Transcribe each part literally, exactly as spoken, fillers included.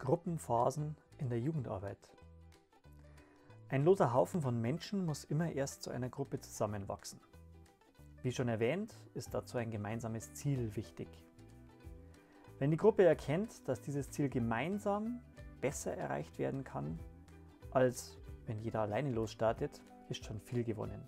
Gruppenphasen in der Jugendarbeit. Ein loser Haufen von Menschen muss immer erst zu einer Gruppe zusammenwachsen. Wie schon erwähnt, ist dazu ein gemeinsames Ziel wichtig. Wenn die Gruppe erkennt, dass dieses Ziel gemeinsam besser erreicht werden kann, als wenn jeder alleine losstartet, ist schon viel gewonnen.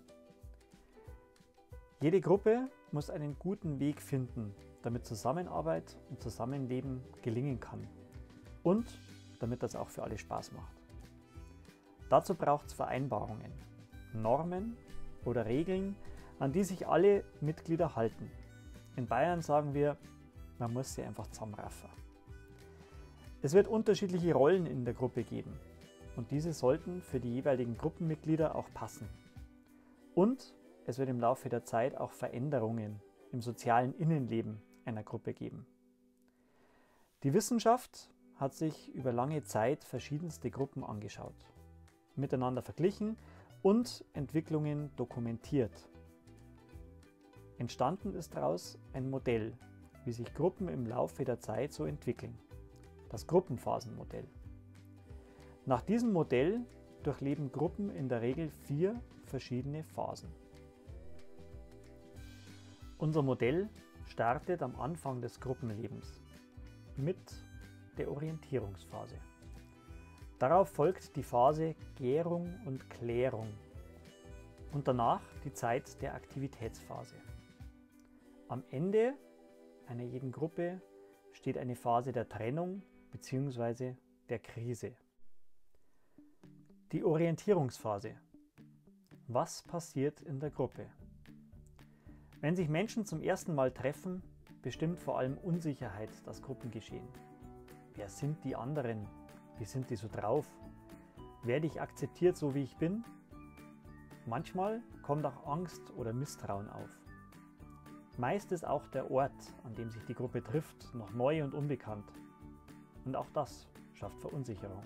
Jede Gruppe muss einen guten Weg finden, damit Zusammenarbeit und Zusammenleben gelingen kann und damit das auch für alle Spaß macht. Dazu braucht es Vereinbarungen, Normen oder Regeln, an die sich alle Mitglieder halten. In Bayern sagen wir, man muss sie einfach zusammenraffen. Es wird unterschiedliche Rollen in der Gruppe geben und diese sollten für die jeweiligen Gruppenmitglieder auch passen. Und es wird im Laufe der Zeit auch Veränderungen im sozialen Innenleben einer Gruppe geben. Die Wissenschaft hat sich über lange Zeit verschiedenste Gruppen angeschaut, miteinander verglichen und Entwicklungen dokumentiert. Entstanden ist daraus ein Modell, wie sich Gruppen im Laufe der Zeit so entwickeln, das Gruppenphasenmodell. Nach diesem Modell durchleben Gruppen in der Regel vier verschiedene Phasen. Unser Modell startet am Anfang des Gruppenlebens mit der Orientierungsphase. Darauf folgt die Phase Gärung und Klärung und danach die Zeit der Aktivitätsphase. Am Ende einer jeden Gruppe steht eine Phase der Trennung bzw. der Krise. Die Orientierungsphase. Was passiert in der Gruppe? Wenn sich Menschen zum ersten Mal treffen, bestimmt vor allem Unsicherheit das Gruppengeschehen. Wer sind die anderen? Wie sind die so drauf? Werde ich akzeptiert, so wie ich bin? Manchmal kommt auch Angst oder Misstrauen auf. Meist ist auch der Ort, an dem sich die Gruppe trifft, noch neu und unbekannt. Und auch das schafft Verunsicherung.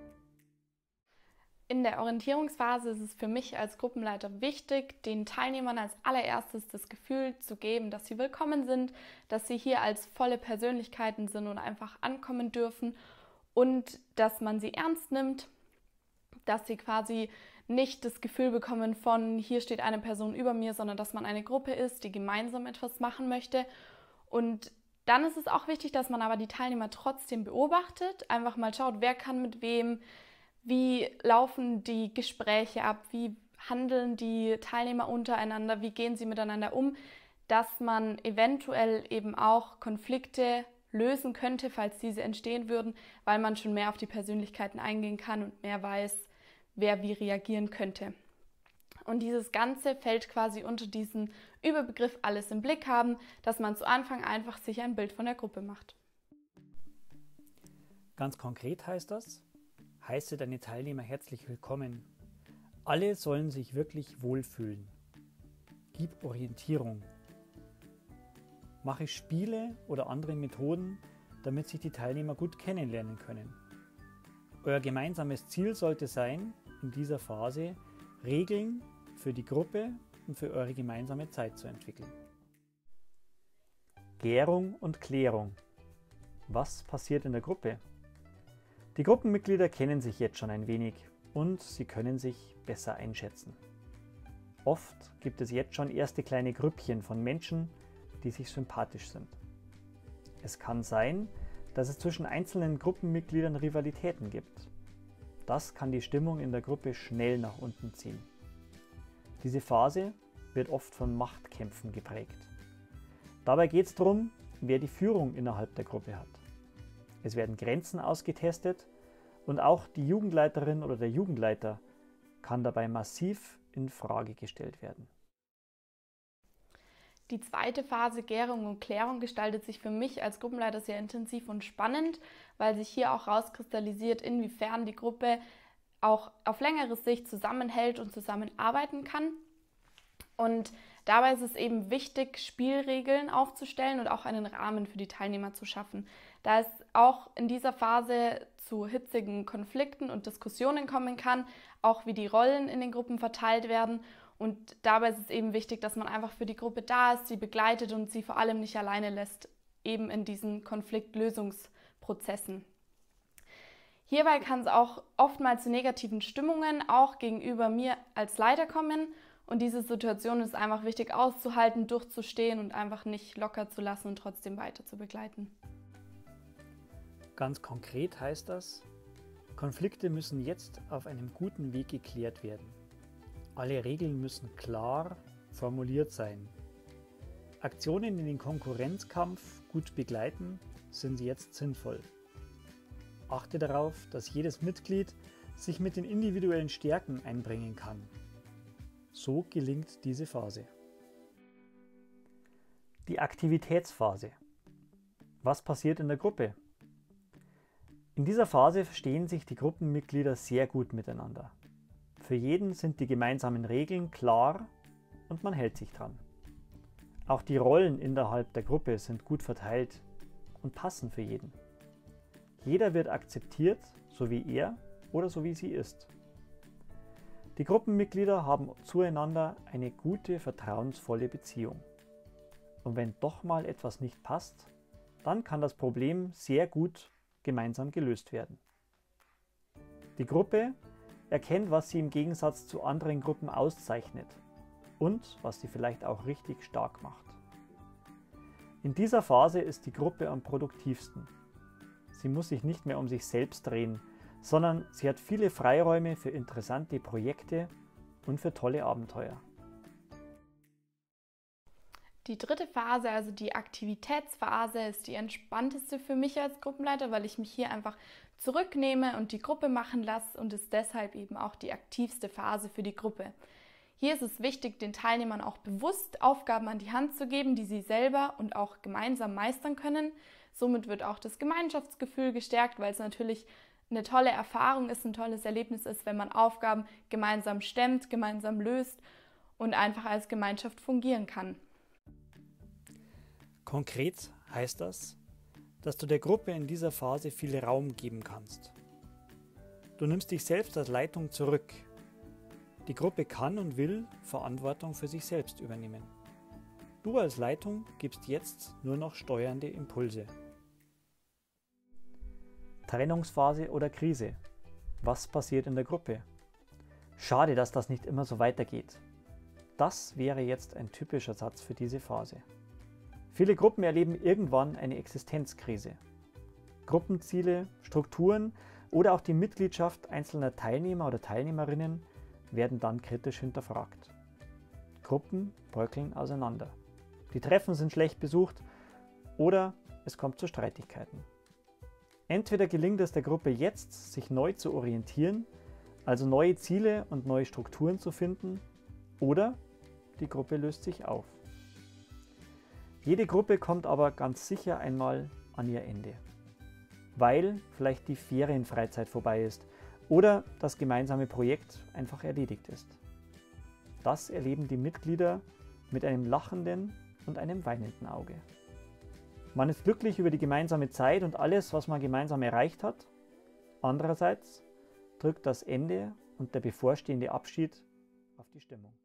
In der Orientierungsphase ist es für mich als Gruppenleiter wichtig, den Teilnehmern als allererstes das Gefühl zu geben, dass sie willkommen sind, dass sie hier als volle Persönlichkeiten sind und einfach ankommen dürfen und dass man sie ernst nimmt, dass sie quasi nicht das Gefühl bekommen von, hier steht eine Person über mir, sondern dass man eine Gruppe ist, die gemeinsam etwas machen möchte. Und dann ist es auch wichtig, dass man aber die Teilnehmer trotzdem beobachtet, einfach mal schaut, wer kann mit wem, wie laufen die Gespräche ab, wie handeln die Teilnehmer untereinander, wie gehen sie miteinander um, dass man eventuell eben auch Konflikte lösen könnte, falls diese entstehen würden, weil man schon mehr auf die Persönlichkeiten eingehen kann und mehr weiß, wer wie reagieren könnte. Und dieses Ganze fällt quasi unter diesen Überbegriff alles im Blick haben, dass man zu Anfang einfach sich ein Bild von der Gruppe macht. Ganz konkret heißt das, heiße deine Teilnehmer herzlich willkommen. Alle sollen sich wirklich wohlfühlen. Gib Orientierung. Mache Spiele oder andere Methoden, damit sich die Teilnehmer gut kennenlernen können. Euer gemeinsames Ziel sollte sein, in dieser Phase Regeln für die Gruppe und für eure gemeinsame Zeit zu entwickeln. Gärung und Klärung. Was passiert in der Gruppe? Die Gruppenmitglieder kennen sich jetzt schon ein wenig und sie können sich besser einschätzen. Oft gibt es jetzt schon erste kleine Grüppchen von Menschen, die sich sympathisch sind. Es kann sein, dass es zwischen einzelnen Gruppenmitgliedern Rivalitäten gibt. Das kann die Stimmung in der Gruppe schnell nach unten ziehen. Diese Phase wird oft von Machtkämpfen geprägt. Dabei geht es darum, wer die Führung innerhalb der Gruppe hat. Es werden Grenzen ausgetestet und auch die Jugendleiterin oder der Jugendleiter kann dabei massiv in Frage gestellt werden. Die zweite Phase Gärung und Klärung gestaltet sich für mich als Gruppenleiter sehr intensiv und spannend, weil sich hier auch rauskristallisiert, inwiefern die Gruppe auch auf längere Sicht zusammenhält und zusammenarbeiten kann. Und dabei ist es eben wichtig, Spielregeln aufzustellen und auch einen Rahmen für die Teilnehmer zu schaffen. Da es auch in dieser Phase zu hitzigen Konflikten und Diskussionen kommen kann, auch wie die Rollen in den Gruppen verteilt werden. Und dabei ist es eben wichtig, dass man einfach für die Gruppe da ist, sie begleitet und sie vor allem nicht alleine lässt, eben in diesen Konfliktlösungsprozessen. Hierbei kann es auch oftmals zu negativen Stimmungen auch gegenüber mir als Leiter kommen. Und diese Situation ist einfach wichtig auszuhalten, durchzustehen und einfach nicht locker zu lassen und trotzdem weiter zu begleiten. Ganz konkret heißt das, Konflikte müssen jetzt auf einem guten Weg geklärt werden. Alle Regeln müssen klar formuliert sein. Aktionen in den Konkurrenzkampf gut begleiten sind jetzt sinnvoll. Achte darauf, dass jedes Mitglied sich mit den individuellen Stärken einbringen kann. So gelingt diese Phase. Die Aktivitätsphase. Was passiert in der Gruppe? In dieser Phase verstehen sich die Gruppenmitglieder sehr gut miteinander. Für jeden sind die gemeinsamen Regeln klar und man hält sich dran. Auch die Rollen innerhalb der Gruppe sind gut verteilt und passen für jeden. Jeder wird akzeptiert, so wie er oder so wie sie ist. Die Gruppenmitglieder haben zueinander eine gute, vertrauensvolle Beziehung. Und wenn doch mal etwas nicht passt, dann kann das Problem sehr gut gemeinsam gelöst werden. Die Gruppe erkennt, was sie im Gegensatz zu anderen Gruppen auszeichnet und was sie vielleicht auch richtig stark macht. In dieser Phase ist die Gruppe am produktivsten. Sie muss sich nicht mehr um sich selbst drehen, sondern sie hat viele Freiräume für interessante Projekte und für tolle Abenteuer. Die dritte Phase, also die Aktivitätsphase, ist die entspannteste für mich als Gruppenleiter, weil ich mich hier einfach zurücknehme und die Gruppe machen lasse und ist deshalb eben auch die aktivste Phase für die Gruppe. Hier ist es wichtig, den Teilnehmern auch bewusst Aufgaben an die Hand zu geben, die sie selber und auch gemeinsam meistern können. Somit wird auch das Gemeinschaftsgefühl gestärkt, weil es natürlich eine tolle Erfahrung ist, ein tolles Erlebnis ist, wenn man Aufgaben gemeinsam stemmt, gemeinsam löst und einfach als Gemeinschaft fungieren kann. Konkret heißt das, dass du der Gruppe in dieser Phase viel Raum geben kannst. Du nimmst dich selbst als Leitung zurück. Die Gruppe kann und will Verantwortung für sich selbst übernehmen. Du als Leitung gibst jetzt nur noch steuernde Impulse. Trennungsphase oder Krise. Was passiert in der Gruppe? Schade, dass das nicht immer so weitergeht. Das wäre jetzt ein typischer Satz für diese Phase. Viele Gruppen erleben irgendwann eine Existenzkrise. Gruppenziele, Strukturen oder auch die Mitgliedschaft einzelner Teilnehmer oder Teilnehmerinnen werden dann kritisch hinterfragt. Gruppen bröckeln auseinander. Die Treffen sind schlecht besucht oder es kommt zu Streitigkeiten. Entweder gelingt es der Gruppe jetzt, sich neu zu orientieren, also neue Ziele und neue Strukturen zu finden, oder die Gruppe löst sich auf. Jede Gruppe kommt aber ganz sicher einmal an ihr Ende, weil vielleicht die Ferienfreizeit vorbei ist oder das gemeinsame Projekt einfach erledigt ist. Das erleben die Mitglieder mit einem lachenden und einem weinenden Auge. Man ist glücklich über die gemeinsame Zeit und alles, was man gemeinsam erreicht hat. Andererseits drückt das Ende und der bevorstehende Abschied auf die Stimmung.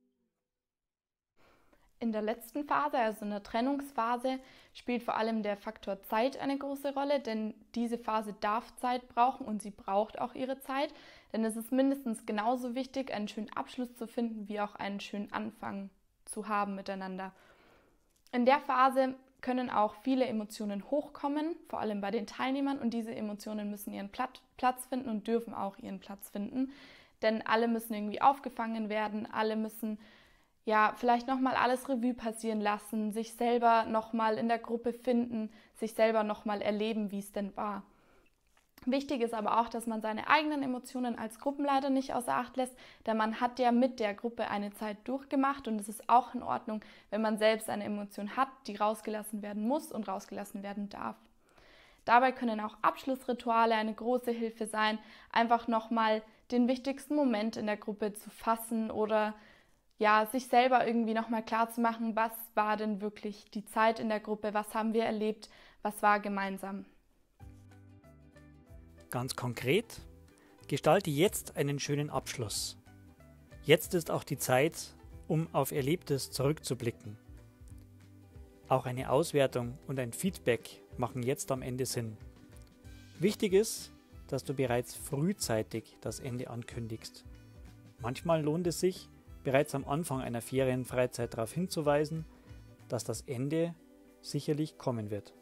In der letzten Phase, also in der Trennungsphase, spielt vor allem der Faktor Zeit eine große Rolle, denn diese Phase darf Zeit brauchen und sie braucht auch ihre Zeit, denn es ist mindestens genauso wichtig, einen schönen Abschluss zu finden, wie auch einen schönen Anfang zu haben miteinander. In der Phase können auch viele Emotionen hochkommen, vor allem bei den Teilnehmern, und diese Emotionen müssen ihren Platz finden und dürfen auch ihren Platz finden, denn alle müssen irgendwie aufgefangen werden, alle müssen ja, vielleicht nochmal alles Revue passieren lassen, sich selber nochmal in der Gruppe finden, sich selber nochmal erleben, wie es denn war. Wichtig ist aber auch, dass man seine eigenen Emotionen als Gruppenleiter nicht außer Acht lässt, denn man hat ja mit der Gruppe eine Zeit durchgemacht und es ist auch in Ordnung, wenn man selbst eine Emotion hat, die rausgelassen werden muss und rausgelassen werden darf. Dabei können auch Abschlussrituale eine große Hilfe sein, einfach nochmal den wichtigsten Moment in der Gruppe zu fassen oder ja, sich selber irgendwie nochmal klar zu machen, was war denn wirklich die Zeit in der Gruppe, was haben wir erlebt, was war gemeinsam. Ganz konkret, gestalte jetzt einen schönen Abschluss. Jetzt ist auch die Zeit, um auf Erlebtes zurückzublicken. Auch eine Auswertung und ein Feedback machen jetzt am Ende Sinn. Wichtig ist, dass du bereits frühzeitig das Ende ankündigst. Manchmal lohnt es sich, bereits am Anfang einer Ferienfreizeit darauf hinzuweisen, dass das Ende sicherlich kommen wird.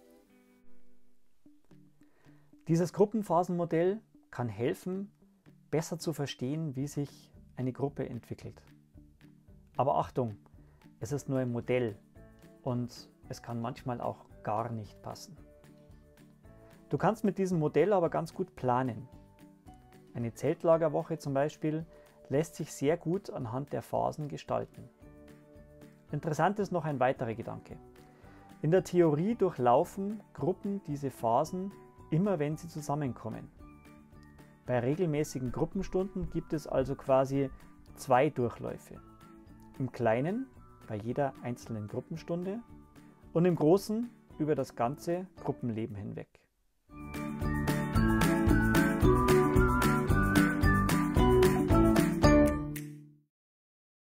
Dieses Gruppenphasenmodell kann helfen, besser zu verstehen, wie sich eine Gruppe entwickelt. Aber Achtung, es ist nur ein Modell und es kann manchmal auch gar nicht passen. Du kannst mit diesem Modell aber ganz gut planen. Eine Zeltlagerwoche zum Beispiel lässt sich sehr gut anhand der Phasen gestalten. Interessant ist noch ein weiterer Gedanke. In der Theorie durchlaufen Gruppen diese Phasen immer, wenn sie zusammenkommen. Bei regelmäßigen Gruppenstunden gibt es also quasi zwei Durchläufe. Im Kleinen bei jeder einzelnen Gruppenstunde und im Großen über das ganze Gruppenleben hinweg.